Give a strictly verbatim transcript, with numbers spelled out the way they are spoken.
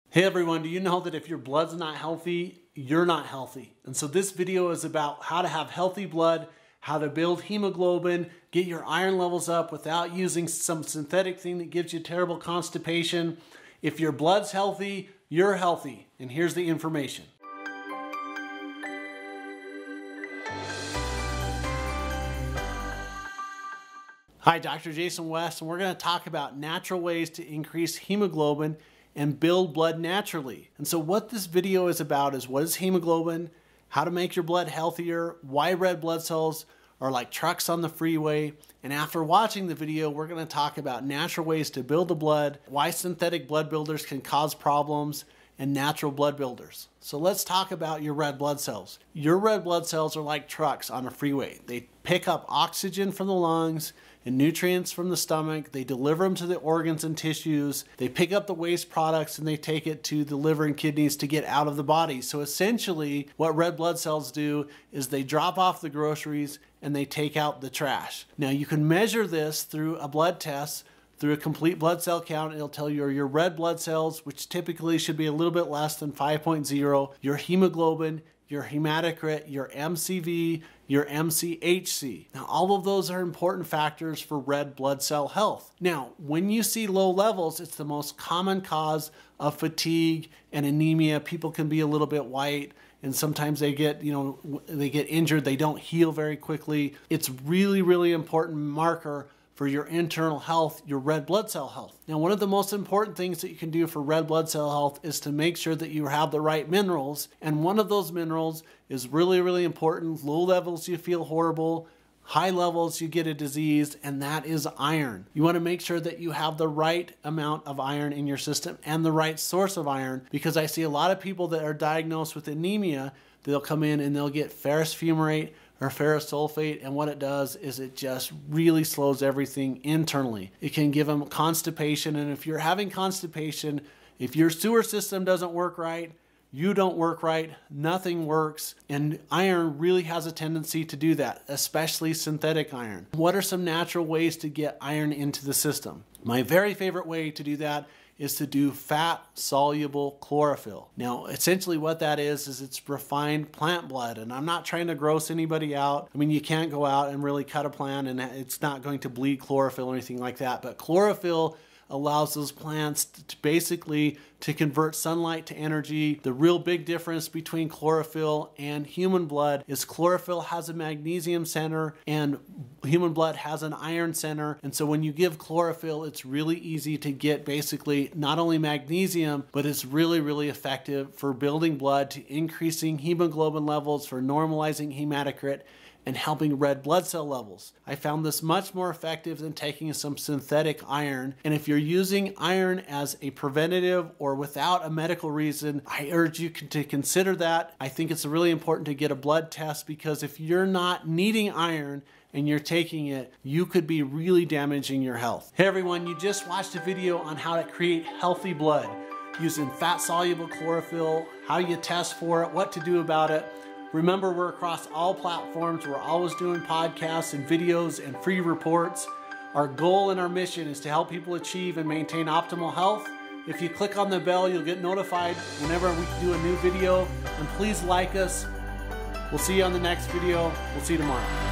Hey everyone, do you know that if your blood's not healthy, you're not healthy? And so this video is about how to have healthy blood, how to build hemoglobin, get your iron levels up without using some synthetic thing that gives you terrible constipation. If your blood's healthy, you're healthy. And here's the information. Hi, Doctor Jason West, and we're going to talk about natural ways to increase hemoglobin and build blood naturally. And so what this video is about is what is hemoglobin, how to make your blood healthier, why red blood cells are like trucks on the freeway. And after watching the video, we're going to talk about natural ways to build the blood, why synthetic blood builders can cause problems, and natural blood builders. So let's talk about your red blood cells. Your red blood cells are like trucks on a freeway. They pick up oxygen from the lungs and nutrients from the stomach. They deliver them to the organs and tissues. They pick up the waste products and they take it to the liver and kidneys to get out of the body. So essentially what red blood cells do is they drop off the groceries and they take out the trash. Now you can measure this through a blood test, through a complete blood cell count. It'll tell you your red blood cells, which typically should be a little bit less than five point zero, your hemoglobin, your hematocrit, your M C V, your M C H C. Now, all of those are important factors for red blood cell health. Now, when you see low levels, it's the most common cause of fatigue and anemia. People can be a little bit white, and sometimes they get, you know, they get injured. They don't heal very quickly. It's really, really important marker for your internal health, your red blood cell health. Now, one of the most important things that you can do for red blood cell health is to make sure that you have the right minerals. And one of those minerals is really, really important. Low levels, you feel horrible. High levels, you get a disease, and that is iron. You want to make sure that you have the right amount of iron in your system and the right source of iron, because I see a lot of people that are diagnosed with anemia, they'll come in and they'll get ferrous fumarate or ferrous sulfate, and what it does is it just really slows everything internally. It can give them constipation, and if you're having constipation, if your sewer system doesn't work right, you don't work right, nothing works, and iron really has a tendency to do that, especially synthetic iron. What are some natural ways to get iron into the system? My very favorite way to do that is to do fat-soluble chlorophyll. Now, essentially what that is, is it's refined plant blood, and I'm not trying to gross anybody out. I mean, you can't go out and really cut a plant and it's not going to bleed chlorophyll or anything like that, but chlorophyll allows those plants to basically to convert sunlight to energy. The real big difference between chlorophyll and human blood is chlorophyll has a magnesium center and human blood has an iron center. And so when you give chlorophyll, it's really easy to get basically not only magnesium, but it's really, really effective for building blood, to increasing hemoglobin levels, for normalizing hematocrit, and helping red blood cell levels. I found this much more effective than taking some synthetic iron. And if you're using iron as a preventative or without a medical reason, I urge you to consider that. I think it's really important to get a blood test, because if you're not needing iron and you're taking it, you could be really damaging your health. Hey everyone, you just watched a video on how to create healthy blood using fat-soluble chlorophyll, how you test for it, what to do about it. Remember, we're across all platforms. We're always doing podcasts and videos and free reports. Our goal and our mission is to help people achieve and maintain optimal health. If you click on the bell, you'll get notified whenever we do a new video. And please like us. We'll see you on the next video. We'll see you tomorrow.